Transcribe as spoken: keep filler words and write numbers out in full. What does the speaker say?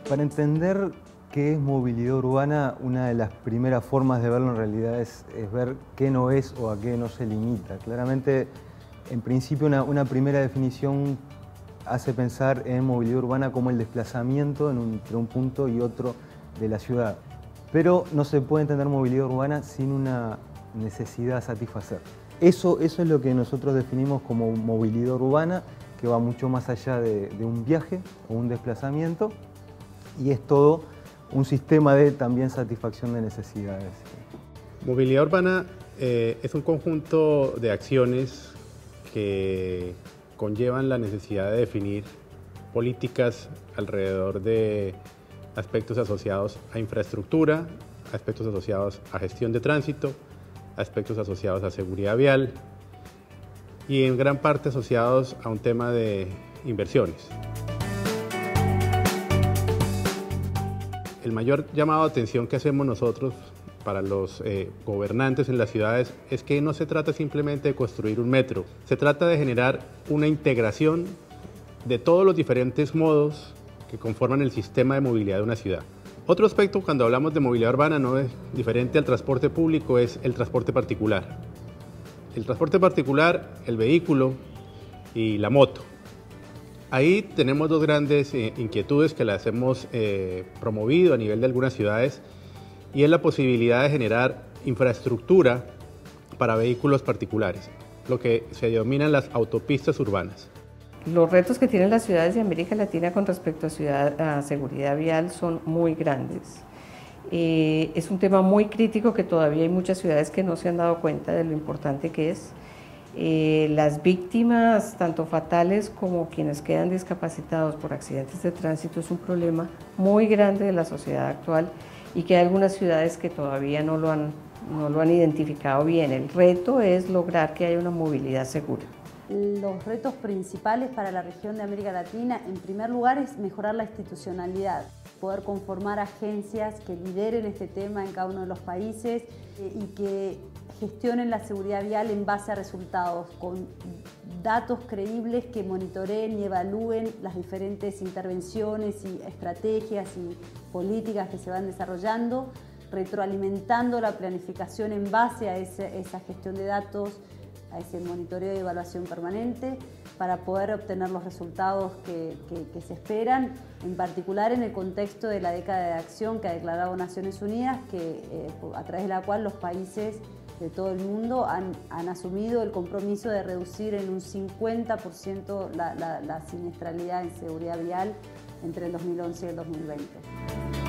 Para entender qué es movilidad urbana, una de las primeras formas de verlo en realidad es, es ver qué no es o a qué no se limita. Claramente, en principio, una, una primera definición hace pensar en movilidad urbana como el desplazamiento en un, entre un punto y otro de la ciudad. Pero no se puede entender movilidad urbana sin una necesidad a satisfacer. Eso, eso es lo que nosotros definimos como movilidad urbana, que va mucho más allá de, de un viaje o un desplazamiento, y es todo un sistema de también satisfacción de necesidades. Movilidad urbana eh, es un conjunto de acciones que conllevan la necesidad de definir políticas alrededor de aspectos asociados a infraestructura, aspectos asociados a gestión de tránsito, aspectos asociados a seguridad vial y en gran parte asociados a un tema de inversiones. El mayor llamado de atención que hacemos nosotros para los eh, gobernantes en las ciudades es que no se trata simplemente de construir un metro, se trata de generar una integración de todos los diferentes modos que conforman el sistema de movilidad de una ciudad. Otro aspecto cuando hablamos de movilidad urbana no es diferente al transporte público, es el transporte particular. El transporte particular, el vehículo y la moto. Ahí tenemos dos grandes eh, inquietudes que las hemos eh, promovido a nivel de algunas ciudades y es la posibilidad de generar infraestructura para vehículos particulares, lo que se denominan las autopistas urbanas. Los retos que tienen las ciudades de América Latina con respecto a, ciudad, a seguridad vial son muy grandes. Eh, es un tema muy crítico que todavía hay muchas ciudades que no se han dado cuenta de lo importante que es. Eh, las víctimas, tanto fatales como quienes quedan discapacitados por accidentes de tránsito, es un problema muy grande de la sociedad actual y que hay algunas ciudades que todavía no lo han, no lo han identificado bien. El reto es lograr que haya una movilidad segura. Los retos principales para la región de América Latina, en primer lugar, es mejorar la institucionalidad, poder conformar agencias que lideren este tema en cada uno de los países eh, y que gestionen la seguridad vial en base a resultados, con datos creíbles que monitoreen y evalúen las diferentes intervenciones y estrategias y políticas que se van desarrollando, retroalimentando la planificación en base a ese, esa gestión de datos, a ese monitoreo y evaluación permanente para poder obtener los resultados que, que, que se esperan, en particular en el contexto de la década de acción que ha declarado Naciones Unidas, que, eh, a través de la cual los países de todo el mundo han, han asumido el compromiso de reducir en un cincuenta por ciento la, la, la siniestralidad en seguridad vial entre el dos mil once y el dos mil veinte.